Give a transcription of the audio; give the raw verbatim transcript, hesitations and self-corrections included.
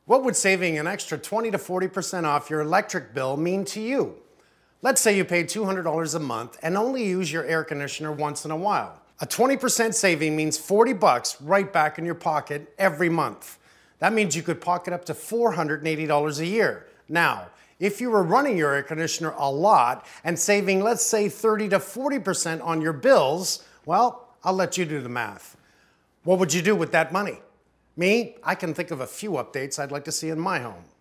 What would saving an extra twenty to forty percent off your electric bill mean to you? Let's say you pay two hundred dollars a month and only use your air conditioner once in a while. A twenty percent saving means forty bucks right back in your pocket every month. That means you could pocket up to four hundred eighty dollars a year. Now, if you were running your air conditioner a lot and saving, let's say, thirty to forty percent on your bills, well, I'll let you do the math. What would you do with that money? Me, I can think of a few updates I'd like to see in my home.